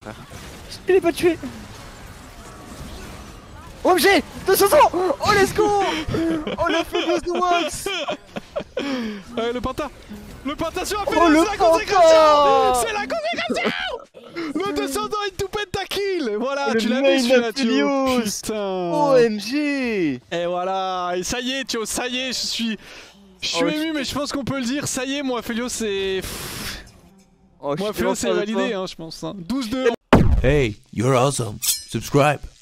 Il est pas tué. OMG 200. Oh let's go. Oh la faiblesse de Wax. Le penta. Le penta sur la Oh le c'est la consécration. penta. C'est la consécration. Le descendant est tout pentakill. Voilà, Le tu l'as main vu celui-là, of Helios. Putain. OMG. Et voilà, et ça y est, Thio, ça y est, je suis ému, mais je pense qu'on peut le dire, ça y est, moi, Felios, c'est... Oh, moi, Felios, c'est validé, hein, je pense. Hein. 12-2. Hey, you're awesome. Subscribe.